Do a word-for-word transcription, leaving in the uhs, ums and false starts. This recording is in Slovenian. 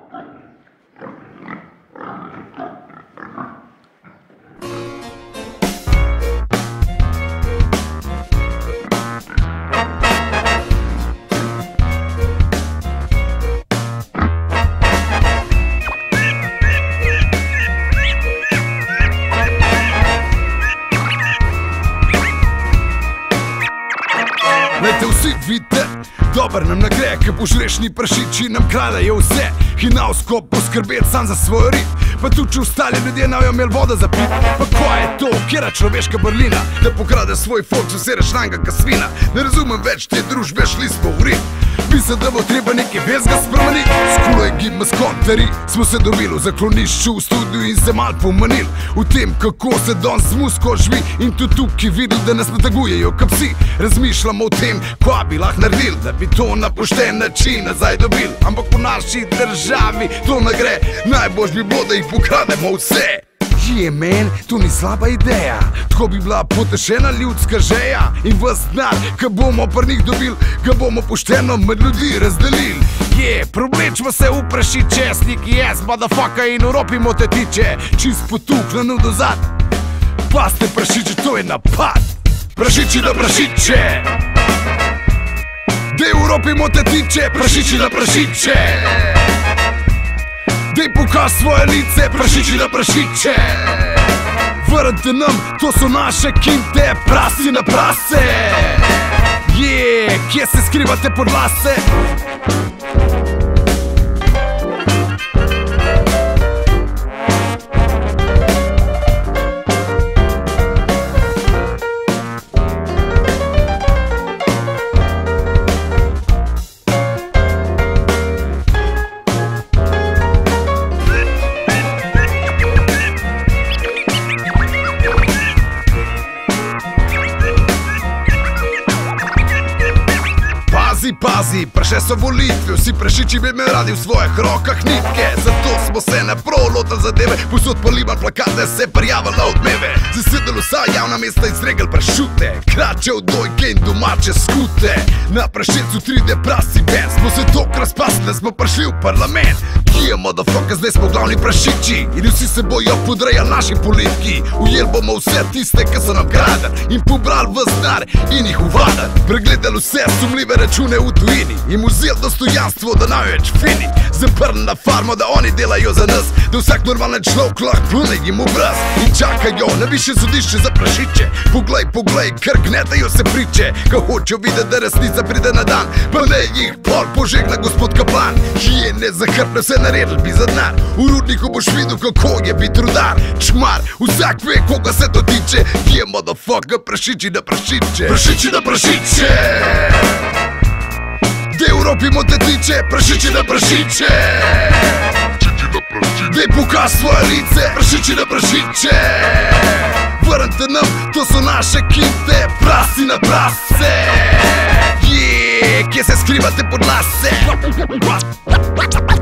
Lejte vsi vidite, dober nam ne gre, ke požrešni prašiči nam kradejo vse. Hinavsko poskrbeti sam za svoj rit, pa tudi če ostali ljudje ne imeli voda za pit. Pa ko je to, kjera človeška brlina, da pokrade svoj folk, če sereš nanga ka svina. Ne razumem več te družbe, šli smo v rit. Mislim, da bo treba nekaj vezga spremeniti. Skulo je gibma s kontari, smo se dobili v zaklonišču v studiu in se mal pomanili v tem, kako se danes z muziko živi. In tudi tukaj videli, da nas natagujejo ka psi. Razmišljamo o tem, kva bi lahko naredili, da bi to na pošten način nazaj dobili. Ampak po naši državi to ne gre, najboljš bi bilo, da jih pokrademo vse. Je men, to ni slaba ideja, tako bi bila potešena ljudska žeja. In vas denar, ki bomo pri njih dobili, ga bomo pošteno med ljudi razdelili. Je, problečmo se v prašiče, sniki yes, motherfucker, in uropimo te tiče. Čist potuk na nudo zad, paste prašiče, to je napad. Prašiči na prašiče, dej uropimo te tiče, prašiči na prašiče. Dej pokaž svoje lice, prašiči na prašiče. Vrnite nam, to so naše kinte, prasi na prase. Je, kje se skrivate pod lase? Pazi, pazi, prišle so volitve, vsi prašiči bi imeli radi v svojih rokah nitke. Zato smo se naprav lotili zadeve, posod polivali plakate, se prijavili odmeve. Zasedali vsa javna mesta in zregali prašute, krače od dojke in domače skute. Na prašicu tri D prasi ven, smo se tok razpasli, da smo prišli v parlament. Kje, motherfucker, zdaj smo glavni prašiči in vsi se bojo podrejali naši politiki. Ujeli bomo vse tiste, ki so nam kradali in pobrali ves denar in jih uvadali. Pregledali vse sumljive račune v tujini in vzeli dostojanstvo, da največ fini. Zaprli na farmo, da oni delajo za nas, da vsak normalen človek lahko plune jim obraz. In čakajo na višje sodišče za prašiče. Poglej, poglej, ker gnetajo se priče, ko hočejo videti, da resnica pride na dan. Pa ne jih pol požegna gospod kaplan. Hijene zahrbne vse naredili bi za denar. V rudniku boš videl, kako je bit rudar. Čmar, vsak ve, koga se to tiče. Je, motherfucker, prašiči na prašiče. Prašiči na prašiče, dej uropimo te tiče, prašiči na prašiče. Dej pokaž svoje lice, prašiči na prašiče. Vrnite nam, to so naše kinte, prasi na prase. Je, kje se skrivate pod lase?